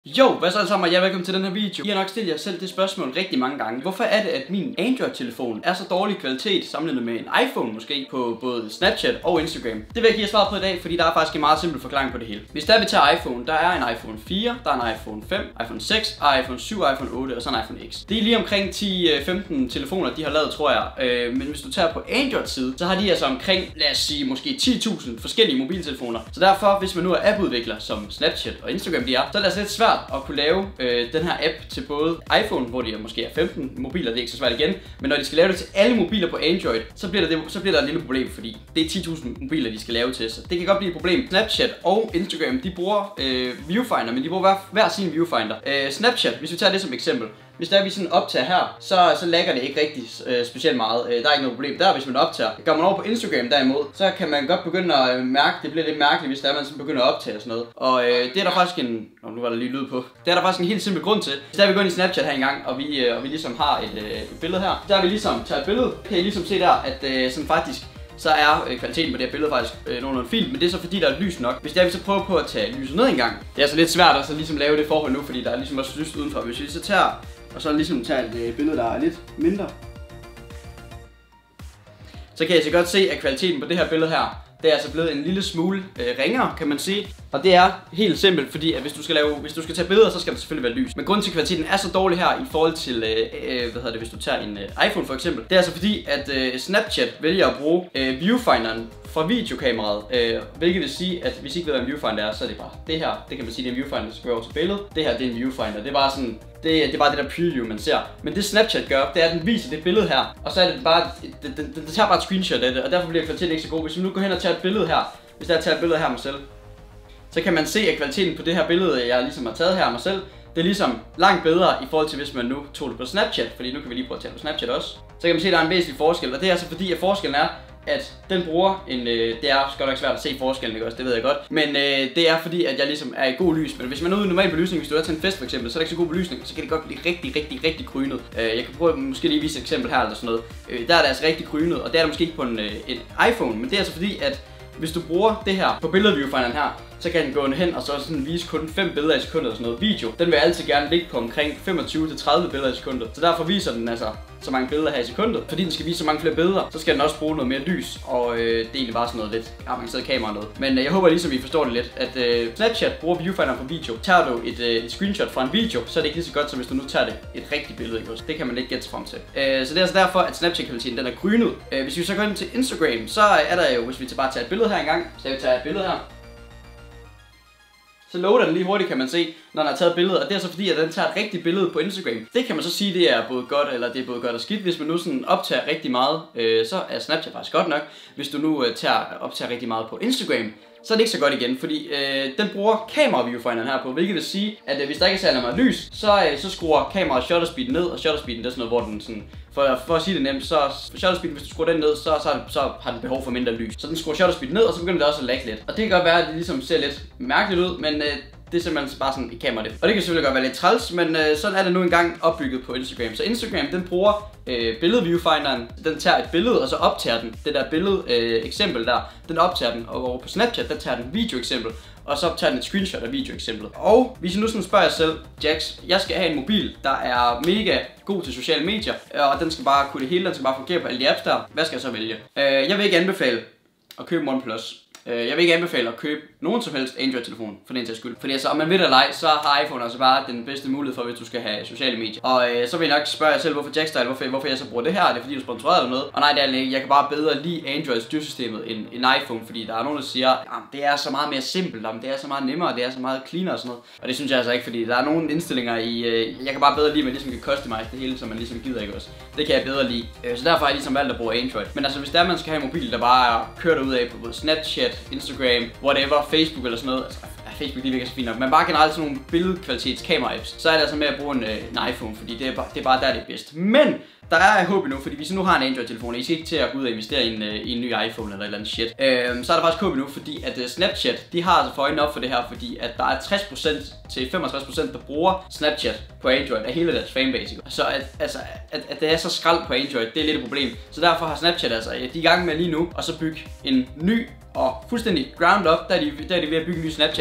Jo, hvad så alle sammen, og ja, velkommen til den her video. I har nok stillet jer selv det spørgsmål rigtig mange gange. Hvorfor er det, at min Android-telefon er så dårlig kvalitet sammenlignet med en iPhone måske på både Snapchat og Instagram? Det vil jeg give jer svaret på i dag, fordi der er faktisk en meget simpel forklaring på det hele. Hvis der vi tager iPhone, der er en iPhone 4, der er en iPhone 5, iPhone 6, iPhone 7, iPhone 8 og så en iPhone X. Det er lige omkring 10-15 telefoner, de har lavet, tror jeg. Men hvis du tager på Android-side, så har de altså omkring, lad os sige, måske 10.000 forskellige mobiltelefoner. Så derfor, hvis man nu er appudvikler, som Snapchat og Instagram de er, så er det altså lidt svært at kunne lave den her app til både iPhone, hvor de måske er 15 mobiler, det er ikke så svært igen, men når de skal lave det til alle mobiler på Android, så bliver der et lille problem, fordi det er 10.000 mobiler, de skal lave til, så det kan godt blive et problem. Snapchat og Instagram, de bruger viewfinder, men de bruger hver sin viewfinder. Snapchat, hvis vi tager det som eksempel, hvis der er vi sådan optager her, så lagger det ikke rigtig specielt meget. Der er ikke noget problem der, hvis man optager. Går man over på Instagram derimod, så kan man godt begynde at mærke, det bliver lidt mærkeligt, hvis der er man sådan begynder at optage og sådan noget. Og det er der faktisk en, nu var der lige lyd på. Det er der faktisk en helt simpel grund til. Hvis der vi går ind i Snapchat her engang, og vi ligesom har et billede her, der har vi ligesom taget et billede. Kan I ligesom se der, at sådan faktisk så er kvaliteten på det her billede faktisk nogenlunde fint, men det er så fordi der er lys nok. Hvis det er, vi så prøver på at tage lyset ned engang, det er så lidt svært at så ligesom lave det forhold nu, fordi der er ligesom også lys udenfor. Hvis vi så tager og så ligesom tager et billede, der er lidt mindre, så kan I så godt se, at kvaliteten på det her billede her, det er altså blevet en lille smule ringere, kan man sige. Og det er helt simpelt, fordi at hvis du skal tage billeder, så skal der selvfølgelig være lys. Men grunden til, at kvaliteten er så dårlig her i forhold til, hvis du tager en iPhone for eksempel, det er altså fordi, at Snapchat vælger at bruge viewfinderen fra videokameraet, hvilket vil sige, at hvis I ikke ved, hvad en viewfinder er, så er det bare det her. Det kan man sige, det er en viewfinder, der skal gå over til billedet. Det her, det er en viewfinder. Det er bare sådan, det er bare det der preview, man ser. Men det Snapchat gør, det er, at den viser det billede her, og så er det bare, den tager bare et screenshot af det, og derfor bliver kvaliteten ikke så god. Hvis vi nu går hen og tager et billede her, hvis jeg tager et billede her af mig selv, så kan man se, at kvaliteten på det her billede, jeg ligesom har taget her af mig selv, det er ligesom langt bedre i forhold til, hvis man nu tog det på Snapchat, fordi nu kan vi lige prøve at tage det på Snapchat også. Så kan man se, at der er en væsentlig forskel, og det er altså fordi, at forskellen er, at den bruger en, det er godt nok svært at se forskellen, ikke også, det ved jeg godt, men det er fordi, at jeg ligesom er i god lys. Men hvis man er ude i normal belysning, hvis du er til en fest for eksempel, så er det ikke så god belysning, så kan det godt blive rigtig grynet. Jeg kan prøve måske lige vise et eksempel her eller sådan noget. Der er det altså rigtig grynet, og det er der måske ikke på en iPhone, men det er altså fordi, at hvis du bruger det her på billedviewfinderen her, så kan den gå hen og så sådan vise kun 5 billeder i sekundet og sådan noget. Video, den vil altid gerne ligge på omkring 25-30 billeder i sekundet. Så derfor viser den altså så mange billeder her i sekundet. Fordi den skal vise så mange flere billeder, så skal den også bruge noget mere lys. Og det er egentlig bare sådan noget lidt avanceret kamera noget. Men jeg håber ligesom I forstår det lidt, at Snapchat bruger viewfinderen for video. Tager du et screenshot fra en video, så er det ikke lige så godt, som hvis du nu tager et rigtigt billede, ikke også? Det kan man ikke gætte sig frem til. Så det er altså derfor, at Snapchat-kvaliteten den er grynet. Hvis vi så går ind til Instagram, så er der jo, hvis vi bare tager et billede her engang, så vi tager et billede her, så loader den lige hurtigt, kan man se, når den har taget billedet, og det er så fordi, at den tager et rigtigt billede på Instagram. Det kan man så sige, det er både godt, eller det er både godt og skidt. Hvis man nu sådan optager rigtig meget, så er Snapchat faktisk godt nok. Hvis du nu optager rigtig meget på Instagram, så er det ikke så godt igen, fordi den bruger kamera-viewfinderen her på, hvilket vil sige, at hvis der ikke er særlig meget lys, så skruer kameraet shutter speeden ned, og shutter speeden det er sådan noget, hvor den sådan, for at sige det nemt, så shutter speeden, hvis du skruer den ned, så har den behov for mindre lys. Så den skruer shutter speeden ned, og så begynder det også at lagge lidt. Og det kan godt være, at det ligesom ser lidt mærkeligt ud, men det er simpelthen bare sådan et kamera det. Og det kan selvfølgelig godt være lidt træls, men sådan er det nu engang opbygget på Instagram. Så Instagram, den bruger billedviewfinderen, den tager et billede, og så optager den det der billede eksempel der. Den optager den, og over på Snapchat, der tager den video eksempel, og så tager den et screenshot af video eksemplet. Og hvis I nu sådan spørger jer selv, Jax, jeg skal have en mobil, der er mega god til sociale medier, og den skal bare kunne det hele, den skal bare fungere på alle de apps der. Hvad skal jeg så vælge? Jeg vil ikke anbefale at købe OnePlus. Jeg vil ikke anbefale at købe nogen som helst Android-telefon, for den sags skyld. Fordi altså, om man ved det eller ej, så har iPhone altså bare den bedste mulighed for, hvis du skal have sociale medier. Og så vil jeg nok spørge jer selv, hvorfor Jackstyle, hvorfor jeg så bruger det her. Er det fordi, du er sponsoreret eller noget? Og nej, det er ikke. Jeg kan bare bedre lide Android styrsystemet end iPhone, fordi der er nogen, der siger, at det er så meget mere simpelt, det er så meget nemmere, det er så meget cleaner og sådan noget. Og det synes jeg altså ikke, fordi der er nogle indstillinger i, jeg kan bare bedre lide, at man ligesom kan customize det hele, så man ligesom gider, ikke også. Det kan jeg bedre lide. Så derfor har jeg ligesom valgt at bruge Android. Men altså, hvis der man skal have en mobil, der bare kører derud af på både Snapchat, Instagram, whatever, Facebook eller sådan noget, altså Facebook det virker så fint nok, men bare generelt sådan nogle billedkvalitets kamera-apps, så er det altså med at bruge en iPhone, fordi det er bare der det er bedst. Men der er håb nu, fordi hvis I nu har en Android-telefon, og I skal ikke til at gå ud og investere i en ny iPhone eller et eller andet shit, så er der faktisk håb nu, fordi at Snapchat, de har altså for øjnene op for det her, fordi at der er 60% til 65%, der bruger Snapchat på Android af hele deres fanbase. Så at det er så skrald på Android, det er lidt et problem. Så derfor har Snapchat altså, de er i gang med lige nu, og så bygge en ny og fuldstændig ground up, der er de ved at bygge en ny Snapchat-app.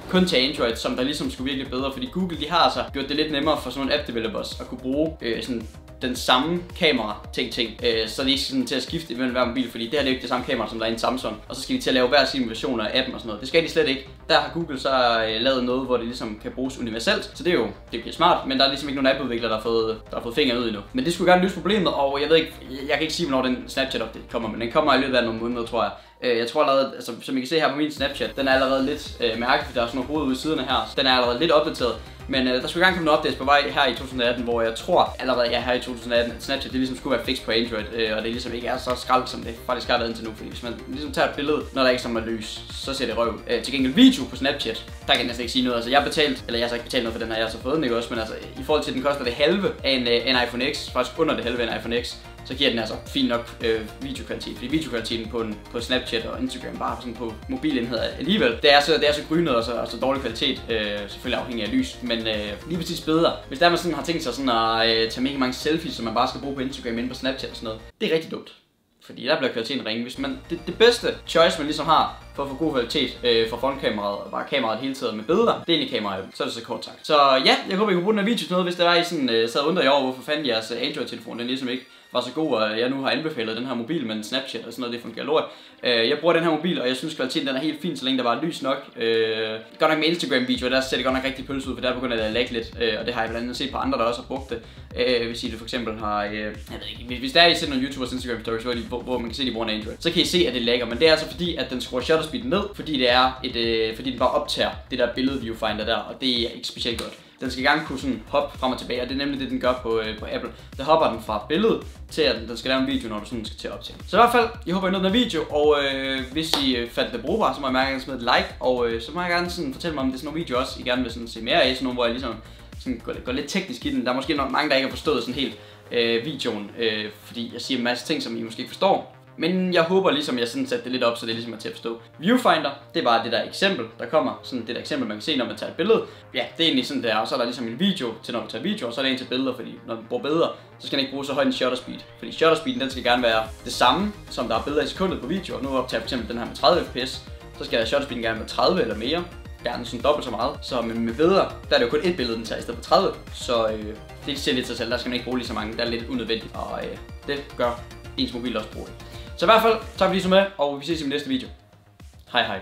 kun til Android, som der ligesom skulle virkelig bedre, fordi Google, de har altså gjort det lidt nemmere for sådan nogle app developers at kunne bruge sådan den samme kamera ting, så de ikke sådan til at skifte imellem hver mobil, fordi det her det er jo ikke det samme kamera, som der er i en Samsung, og så skal de til at lave hver sin version af appen og sådan noget. Det skal de slet ikke. Der har Google så lavet noget, hvor det ligesom kan bruges universelt, så det bliver smart, men der er ligesom ikke nogen appudviklere, der har fået fingeren ud endnu. Men det skulle gerne løse problemet, og jeg ved ikke, jeg kan ikke sige, hvornår den Snapchat-update kommer, men den kommer i løbet af nogle måneder, tror jeg. Jeg tror allerede, altså, som I kan se her på min Snapchat, den er allerede lidt mærkelig, for der er sådan nogle hoved ude i siderne her, så den er allerede lidt opdateret. Men der skulle gerne komme nogle updates på vej her i 2018, hvor jeg tror allerede her i 2018, at Snapchat det ligesom skulle være fix på Android, og det ligesom ikke er så skrald, som det faktisk har været indtil nu. Fordi hvis man ligesom tager et billede, når der ikke er lys, så ser det røv. Til gengæld video på Snapchat, der kan jeg næsten ikke sige noget. Altså jeg har betalt, eller jeg har så ikke betalt noget for den her, jeg har så fået den ikke også, men altså i forhold til den koster det halve af en iPhone X, faktisk under det halve af en iPhone X, så giver den altså fint nok videokvalitet. Fordi videokvaliteten på Snapchat og Instagram, bare sådan på mobilenheder alligevel, det er så grynet og så dårlig kvalitet, selvfølgelig afhængig af lys, men lige præcis bedre. Hvis der man sådan har tænkt sig sådan at tage mega mange selfies, som man bare skal bruge på Instagram inde på Snapchat og sådan noget, det er rigtig dumt. Fordi der bliver kvaliteten ringe. Hvis man, det bedste choice man ligesom har for at få god kvalitet for frontkameraet og bare kameraet hele tiden med billeder, det er egentlig kameraet. Så er det så kort sagt. Så ja, jeg håber I kunne bruge den her video til noget, hvis det var I sådan sad og undrede over, hvorfor fanden jeres Android-telefon den ligesom ikke var så god, og jeg nu har anbefalet den her mobil med en Snapchat og sådan noget, det fungerer lort. Jeg bruger den her mobil, og jeg synes kvaliteten den er helt fin, så længe der var lys nok. Godt nok med Instagram-videoer, der ser det godt nok rigtig pølse ud, for der begynder det at lagge lidt, og det har jeg blandt andet set på andre, der også har brugt det. Hvis I det for eksempel har, jeg ved ikke, hvis der er I set nogle YouTubers Instagram stories, hvor man kan se, at de bruger en Android, så kan I se, at det lagger, men det er altså fordi, at den skruer shutter speed ned, fordi det er fordi den bare optager det der billede viewfinder der, og det er ikke specielt godt. Den skal gerne kunne sådan hoppe frem og tilbage, og det er nemlig det, den gør på Apple. Der hopper den fra billedet til, at den skal lave en video, når du sådan skal til at optage. Så i hvert fald, jeg håber I nåede den her video, og hvis I fandt det brugbart, så må jeg gerne smide et like, og så må jeg gerne sådan fortælle mig, om det er sådan nogle videoer også, I gerne vil sådan se mere af, sådan nogle, hvor jeg ligesom sådan går lidt teknisk i den. Der er måske mange, der ikke har forstået sådan helt videoen, fordi jeg siger en masse ting, som I måske ikke forstår. Men jeg håber ligesom, jeg sådan satte det lidt op, så det ligesom er til at forstå. Viewfinder, det er bare det der eksempel, der kommer. Sådan det der eksempel, man kan se, når man tager et billede. Ja, det er egentlig sådan der, og så er der ligesom en video til, når du tager video, og så er der en til billeder, fordi når du bruger billeder, så skal den ikke bruge så høj en shutter speed. Fordi shutter speeden, den skal gerne være det samme, som der er billeder i sekundet på video. Og nu optager for eksempel den her med 30 fps, så skal shutter speeden gerne være 30 eller mere. Gerne sådan dobbelt så meget. Så med billeder, der er det jo kun et billede, den tager i stedet for 30. Så det siger lidt sig selv, der skal man ikke bruge lige så mange, der er lidt unødvendigt. Og det gør ens mobil også bruge det. Så i hvert fald, tak fordi I så med, og vi ses i min næste video. Hej hej.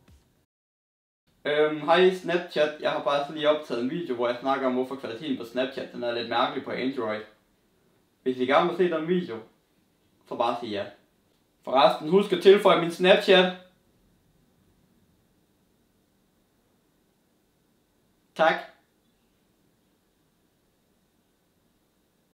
Hej Snapchat, jeg har bare lige optaget en video, hvor jeg snakker om, hvorfor kvaliteten på Snapchat den er lidt mærkelig på Android. Hvis I gerne vil se den video, så bare sig ja. Forresten, husk at tilføje min Snapchat. Tak.